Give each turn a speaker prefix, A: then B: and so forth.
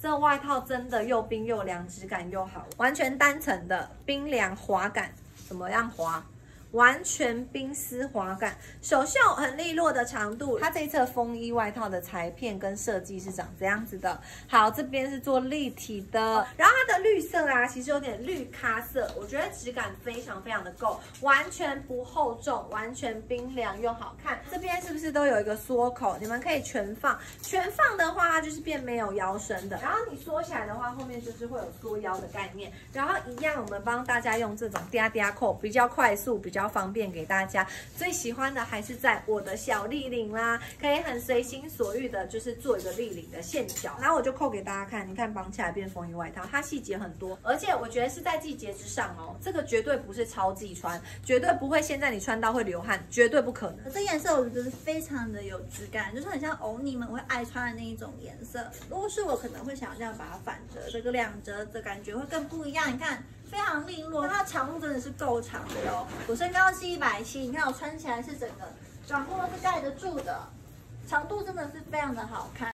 A: 这外套真的又冰又凉，质感又好，完全单层的冰凉滑感，怎么样滑？完全冰丝滑感，手袖很利落的长度。它这一侧风衣外套的裁片跟设计是长这样子的。好，这边是做立体的，然后它的绿色啊，其实有点绿咖色，我觉得质感非常非常的够，完全不厚重，完全冰凉又好看。这边是不是都有一个缩口？你们可以全放，全放的话它就是变没有腰身的，然后你缩起来的话，后面就是会有缩腰的概念。然后一样，我们帮大家用这种嗲嗲扣，比较快速，比较方便给大家。最喜欢的还是在我的小立领啦，可以很随心所欲的，就是做一个立领的线条。然后我就扣给大家看，你看绑起来变风衣外套，它细节很多，而且我觉得是在季节之上哦，这个绝对不是超季穿，绝对不会现在你穿到会流汗，绝对不可能。
B: 这颜色我觉得是非常的有质感，就是很像欧尼们会爱穿的那一种颜色。如果是我，可能会想要这样把它反折，这个两折的感觉会更不一样。你看。非常利落，它长度真的是够长的哦。我身高是170，你看我穿起来是整个短裤都是盖得住的，长度真的是非常的好看。